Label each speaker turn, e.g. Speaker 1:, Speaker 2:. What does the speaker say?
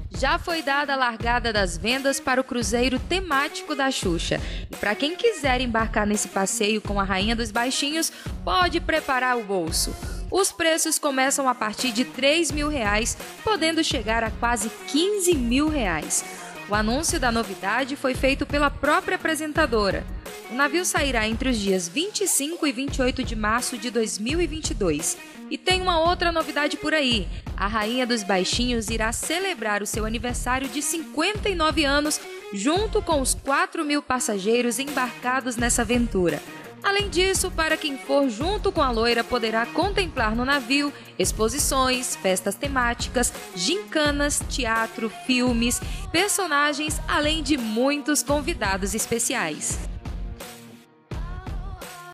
Speaker 1: Já foi dada a largada das vendas para o cruzeiro temático da Xuxa. E para quem quiser embarcar nesse passeio com a Rainha dos Baixinhos, pode preparar o bolso. Os preços começam a partir de R$3.000, podendo chegar a quase R$15.000. O anúncio da novidade foi feito pela própria apresentadora. O navio sairá entre os dias 25 e 28 de março de 2022. E tem uma outra novidade por aí. A Rainha dos Baixinhos irá celebrar o seu aniversário de 59 anos junto com os 4.000 passageiros embarcados nessa aventura. Além disso, para quem for junto com a loira, poderá contemplar no navio exposições, festas temáticas, gincanas, teatro, filmes, personagens, além de muitos convidados especiais.